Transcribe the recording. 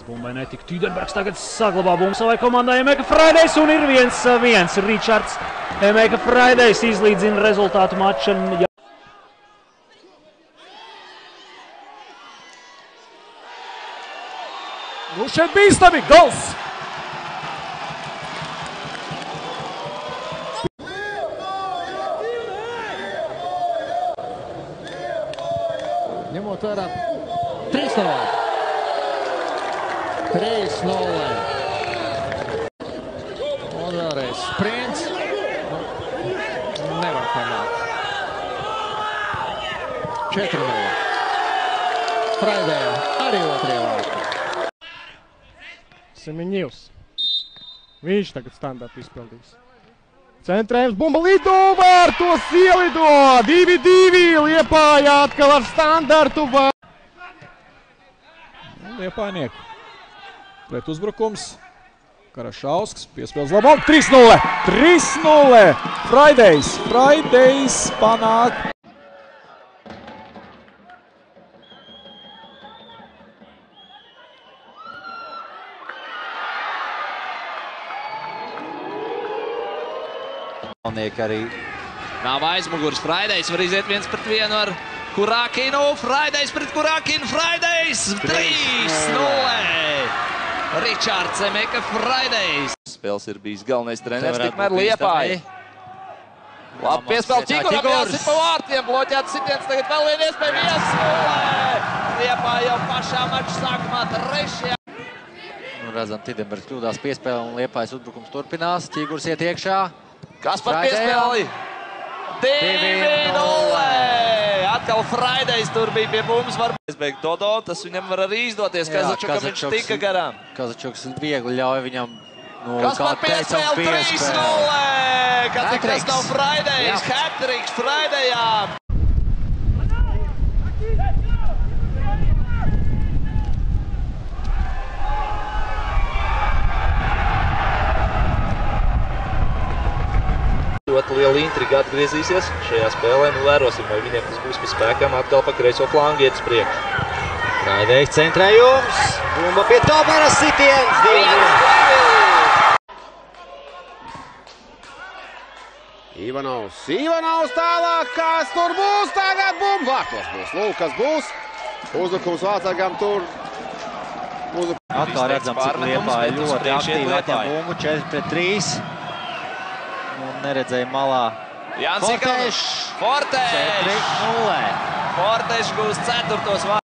Līdz bumbai netika. Tūdenbergs tagad saglabā bumbu savai komandai. Emeka Fridays un ir 1-1. Ričards Emeka Fridays izlīdzina rezultātu mača. Nu šeit bīstami, gols! Ņemot vērā 3-0. 3-0. Un vēlreiz sprints. Nevar panākt. 4-0. Friday arī otrajā vārtā. Semeņevs. Viņš tagad standartu izpildīs. Centrējums, bumba lido, vārtos ielido! 2-2, Liepāja atkal ar standartu vārtu. Liepājnieku pret uzbrukums. Karašausks piespēles labāk. 3-0. 3-0. Fridays panāk. Arī nav aizmugurs. Fridays var iziet 1-1 ar Kurakinu. Fridays pret Kurakinu. Fridays 3-0. Ričards Emeka Fridays. Spēles ir bijis galvenais treneris, tikmēr Liepāja. Labi piespēle Čiguram, jāsit pa vārtiem. Bloķēts sitiens, tagad vēl vien iespēja 1-0. Liepāja jau pašā mača sākumā trešajā. Redzam, Tūdenbergs kļūdās piespēle un Liepājas uzbrukums turpinās. Čigurs iet iekšā. Kas par piespēli? 2-0! Atkal Fridays tur bija pie mums. Varbūt Dodo, tas viņam var arī izdoties. Kazačukam viņš tika garām. Kazačuks viegli ļauj viņam, kas par piespēli? 3-0! Kas nav Fridays? Hat-tricks Fridayā! Ļoti liela intriga atgriezīsies šajā spēlē. Nu, vērosim, vai viņiem tas būs pie spēkām atkal pa kreiso flangu iet uz priekšu. Fridays centrējums. Bumba pie Tomera sitiens. 2-2. Ivanovs tālāk. Kas tur būs? Tagad bumba. Vārtos būs. Lūk, kas būs. Uzbrukums Vācākam tur. Atkal redzam, cik Liepāja ļoti aktīvi atņem bumbu. 4-3. Un neredzēja malā. Forteš! 4-0! Forteš gūs 4. vārtu.